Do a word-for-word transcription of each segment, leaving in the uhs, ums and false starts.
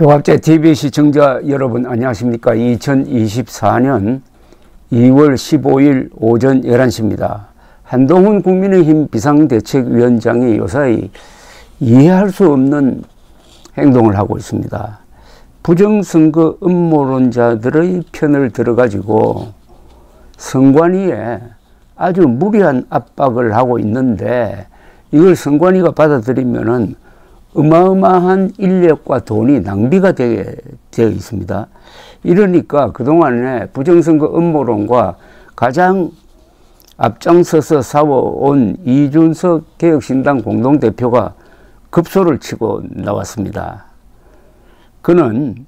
조갑제 티비 시청자 여러분 안녕하십니까. 이천이십사년 이월 십오일 오전 열한 시입니다. 한동훈 국민의힘 비상대책위원장이 요사이 이해할 수 없는 행동을 하고 있습니다. 부정선거 음모론자들의 편을 들어가지고 선관위에 아주 무리한 압박을 하고 있는데, 이걸 선관위가 받아들이면은 어마어마한 인력과 돈이 낭비가 되게 되어 있습니다. 이러니까 그동안에 부정선거 음모론과 가장 앞장서서 싸워온 이준석 개혁신당 공동대표가 급소를 치고 나왔습니다. 그는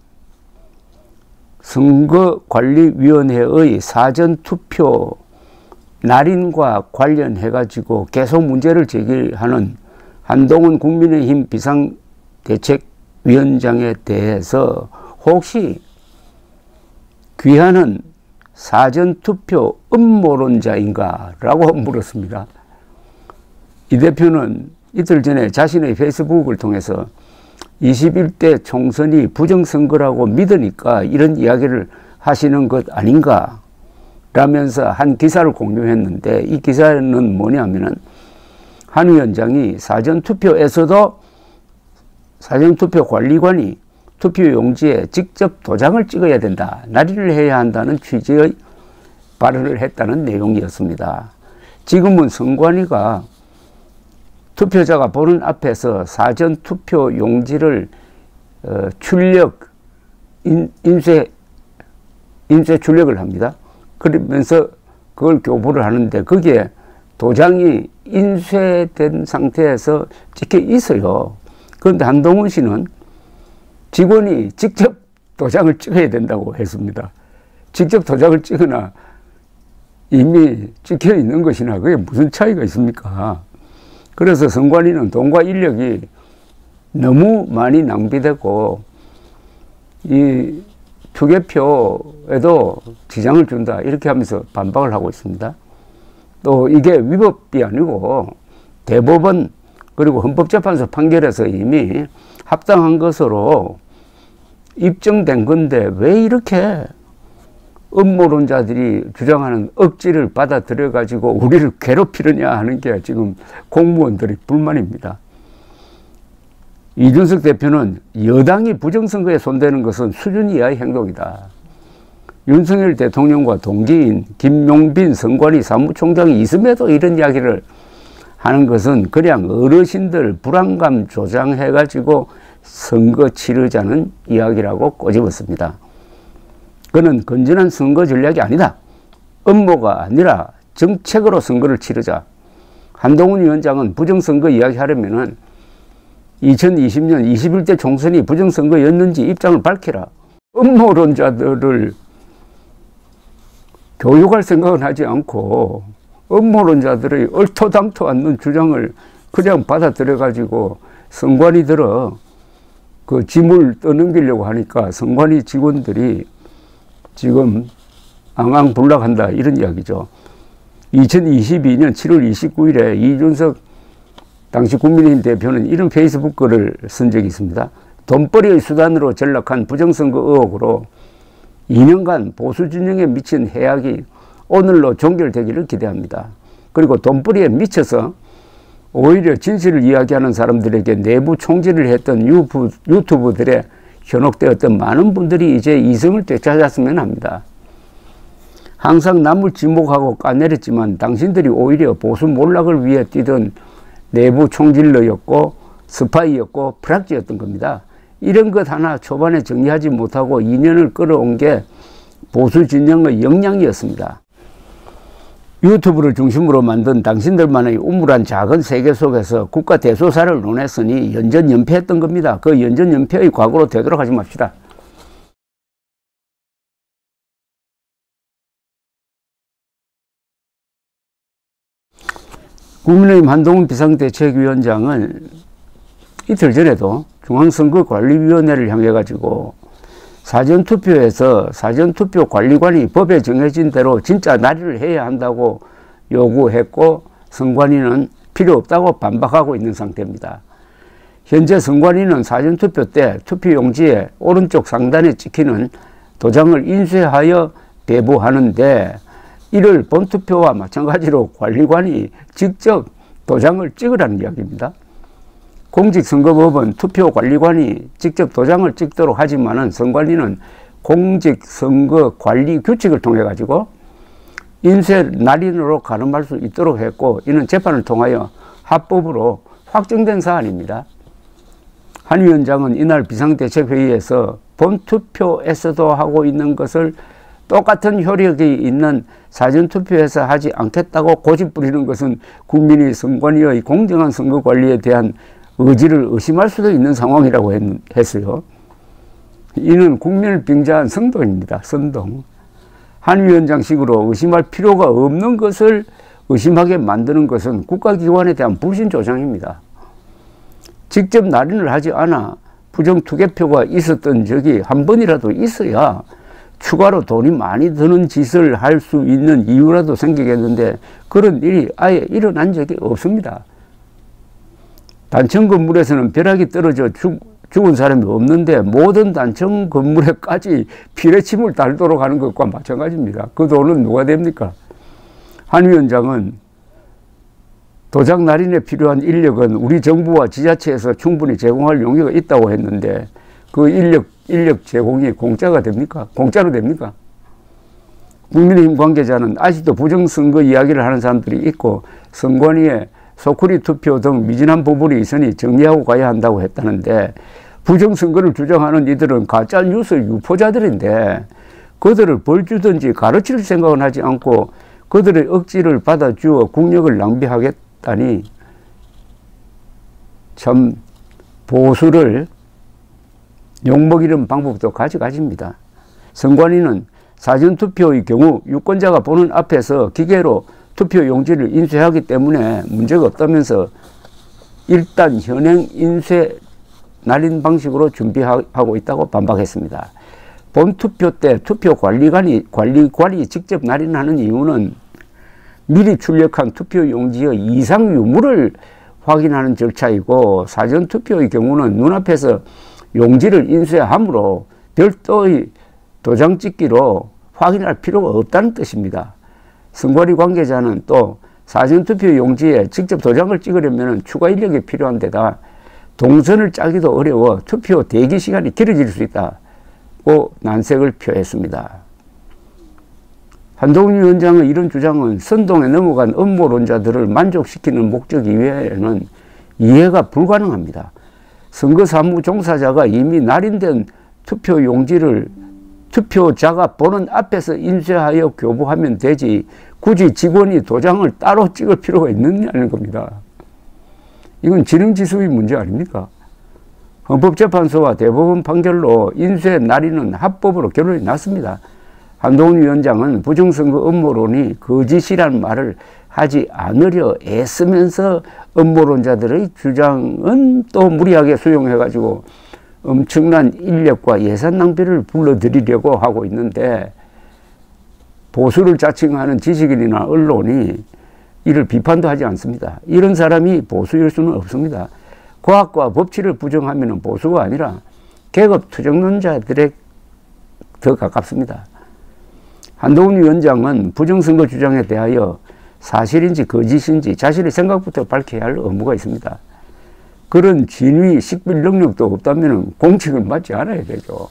선거관리위원회의 사전투표 날인과 관련해 가지고 계속 문제를 제기하는 한동훈 국민의힘 비상대책위원장에 대해서 혹시 귀하는 사전투표 음모론자인가 라고 물었습니다. 이 대표는 이틀 전에 자신의 페이스북을 통해서 이십일 대 총선이 부정선거라고 믿으니까 이런 이야기를 하시는 것 아닌가 라면서 한 기사를 공유했는데, 이 기사는 뭐냐면은 한 위원장이 사전투표에서도 사전투표 관리관이 투표용지에 직접 도장을 찍어야 된다, 날인을 해야 한다는 취지의 발언을 했다는 내용이었습니다. 지금은 선관위가 투표자가 보는 앞에서 사전투표 용지를 어, 출력, 인, 인쇄, 인쇄 출력을 합니다. 그러면서 그걸 교부를 하는데, 거기에 도장이 인쇄된 상태에서 찍혀 있어요. 그런데 한동훈 씨는 직원이 직접 도장을 찍어야 된다고 했습니다. 직접 도장을 찍으나 이미 찍혀 있는 것이나 그게 무슨 차이가 있습니까? 그래서 선관위는 돈과 인력이 너무 많이 낭비되고 이 투개표에도 지장을 준다, 이렇게 하면서 반박을 하고 있습니다. 또 이게 위법이 아니고 대법원 그리고 헌법재판소 판결에서 이미 합당한 것으로 입증된 건데, 왜 이렇게 음모론자들이 주장하는 억지를 받아들여 가지고 우리를 괴롭히느냐 하는 게 지금 공무원들의 불만입니다. 이준석 대표는 여당이 부정선거에 손대는 것은 수준 이하의 행동이다. 윤석열 대통령과 동기인 김용빈 선관위 사무총장이 있음에도 이런 이야기를 하는 것은 그냥 어르신들 불안감 조장해 가지고 선거 치르자는 이야기라고 꼬집었습니다. 그는 건전한 선거 전략이 아니다, 음모가 아니라 정책으로 선거를 치르자. 한동훈 위원장은 부정선거 이야기하려면은 이천이십년 이십일 대 총선이 부정선거였는지 입장을 밝히라. 음모론자들을 교육할 생각은 하지 않고 음모론자들의 얼토당토 않는 주장을 그냥 받아들여 가지고 선관위 들어 그 짐을 떠넘기려고 하니까 선관위 직원들이 지금 앙앙불락한다, 이런 이야기죠. 이천이십이년 칠월 이십구일에 이준석 당시 국민의힘 대표는 이런 페이스북 글을 쓴 적이 있습니다. 돈벌이의 수단으로 전락한 부정선거 의혹으로 이 년간 보수 진영에 미친 해악이 오늘로 종결되기를 기대합니다. 그리고 돈벌이에 미쳐서 오히려 진실을 이야기하는 사람들에게 내부 총질을 했던 유튜브, 유튜브들에 현혹되었던 많은 분들이 이제 이성을 되찾았으면 합니다. 항상 남을 지목하고 까내렸지만 당신들이 오히려 보수 몰락을 위해 뛰던 내부 총질러였고 스파이였고 프락지였던 겁니다. 이런 것 하나 초반에 정리하지 못하고 이 년을 끌어온 게 보수 진영의 역량이었습니다. 유튜브를 중심으로 만든 당신들만의 우물한 작은 세계 속에서 국가 대소사를 논했으니 연전연패했던 겁니다. 그 연전연패의 과거로 되돌아가지 맙시다. 국민의힘 한동훈 비상대책위원장은 이틀 전에도 중앙선거관리위원회를 향해 가지고 사전투표에서 사전투표 관리관이 법에 정해진 대로 진짜 날인을 해야 한다고 요구했고, 선관위는 필요 없다고 반박하고 있는 상태입니다. 현재 선관위는 사전투표 때 투표용지에 오른쪽 상단에 찍히는 도장을 인쇄하여 배부하는데, 이를 본투표와 마찬가지로 관리관이 직접 도장을 찍으라는 이야기입니다. 공직선거법은 투표관리관이 직접 도장을 찍도록 하지만은 선관위는 공직선거관리규칙을 통해 가지고 인쇄 날인으로 가름할 수 있도록 했고, 이는 재판을 통하여 합법으로 확정된 사안입니다. 한 위원장은 이날 비상대책회의에서 본투표에서도 하고 있는 것을 똑같은 효력이 있는 사전투표에서 하지 않겠다고 고집부리는 것은 국민이 선관위의 공정한 선거관리에 대한 의지를 의심할 수도 있는 상황이라고 했어요. 이는 국민을 빙자한 선동입니다. 선동. 한 위원장식으로 의심할 필요가 없는 것을 의심하게 만드는 것은 국가기관에 대한 불신 조장입니다. 직접 날인을 하지 않아 부정투개표가 있었던 적이 한 번이라도 있어야 추가로 돈이 많이 드는 짓을 할 수 있는 이유라도 생기겠는데, 그런 일이 아예 일어난 적이 없습니다. 단층 건물에서는 벼락이 떨어져 죽, 죽은 사람이 없는데 모든 단층 건물에까지 피뢰침을 달도록 하는 것과 마찬가지입니다. 그 돈은 누가 됩니까? 한 위원장은 도장 날인에 필요한 인력은 우리 정부와 지자체에서 충분히 제공할 용의가 있다고 했는데, 그 인력, 인력 제공이 공짜가 됩니까? 공짜로 됩니까? 국민의힘 관계자는 아직도 부정선거 이야기를 하는 사람들이 있고 선관위에 소쿠리 투표 등 미진한 부분이 있으니 정리하고 가야 한다고 했다는데, 부정선거를 주장하는 이들은 가짜뉴스 유포자들인데 그들을 벌 주든지 가르칠 생각은 하지 않고 그들의 억지를 받아주어 국력을 낭비하겠다니 참 보수를 욕먹이는 방법도 가지가지입니다. 선관위는 사전투표의 경우 유권자가 보는 앞에서 기계로 투표용지를 인쇄하기 때문에 문제가 없다면서 일단 현행 인쇄 날인 방식으로 준비하고 있다고 반박했습니다. 본투표 때 투표관리관이 관리관이 직접 날인하는 이유는 미리 출력한 투표용지의 이상 유무를 확인하는 절차이고, 사전투표의 경우는 눈앞에서 용지를 인쇄함으로 별도의 도장 찍기로 확인할 필요가 없다는 뜻입니다. 선관위 관계자는 또 사전투표 용지에 직접 도장을 찍으려면 추가 인력이 필요한 데다 동선을 짜기도 어려워 투표 대기 시간이 길어질 수 있다고 난색을 표했습니다. 한동훈 위원장의 이런 주장은 선동에 넘어간 음모론자들을 만족시키는 목적 이외에는 이해가 불가능합니다. 선거사무 종사자가 이미 날인된 투표 용지를 투표자가 보는 앞에서 인쇄하여 교부하면 되지 굳이 직원이 도장을 따로 찍을 필요가 있느냐는 겁니다. 이건 지능지수의 문제 아닙니까? 헌법재판소와 대법원 판결로 인쇄 날인은 합법으로 결론이 났습니다. 한동훈 위원장은 부정선거 음모론이 거짓이라는 말을 하지 않으려 애쓰면서 음모론자들의 주장은 또 무리하게 수용해가지고 엄청난 인력과 예산 낭비를 불러들이려고 하고 있는데, 보수를 자칭하는 지식인이나 언론이 이를 비판도 하지 않습니다. 이런 사람이 보수일 수는 없습니다. 과학과 법치를 부정하면 보수가 아니라 계급 투정론자들에 더 가깝습니다. 한동훈 위원장은 부정선거 주장에 대하여 사실인지 거짓인지 자신의 생각부터 밝혀야 할 의무가 있습니다. 그런 진위, 식별 능력도 없다면 공직을 맡지 않아야 되죠.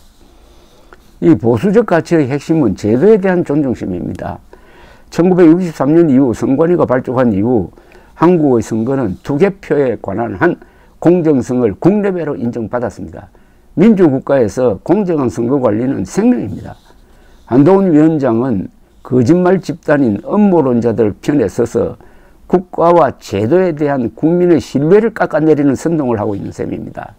이 보수적 가치의 핵심은 제도에 대한 존중심입니다. 천구백육십삼 년 이후 선관위가 발족한 이후 한국의 선거는 투개표에 관한 한 공정성을 국내배로 인정받았습니다. 민주국가에서 공정한 선거 관리는 생명입니다. 한동훈 위원장은 거짓말 집단인 음모론자들 편에 서서 국가와 제도에 대한 국민의 신뢰를 깎아내리는 선동을 하고 있는 셈입니다.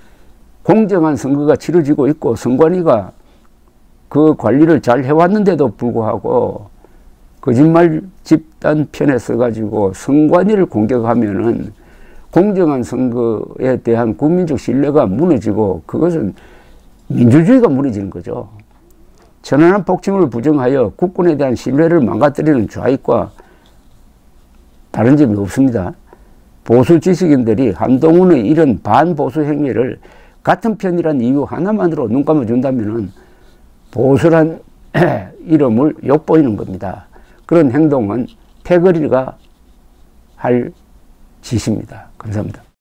공정한 선거가 치러지고 있고 선관위가 그 관리를 잘 해왔는데도 불구하고 거짓말 집단 편에 서가지고 선관위를 공격하면은 공정한 선거에 대한 국민적 신뢰가 무너지고 그것은 민주주의가 무너지는 거죠. 천안함 폭침을 부정하여 국군에 대한 신뢰를 망가뜨리는 좌익과 다른 점이 없습니다. 보수 지식인들이 한동훈의 이런 반보수 행위를 같은 편이란 이유 하나만으로 눈 감아준다면은 보수란 이름을 욕보이는 겁니다. 그런 행동은 패거리가 할 짓입니다. 감사합니다.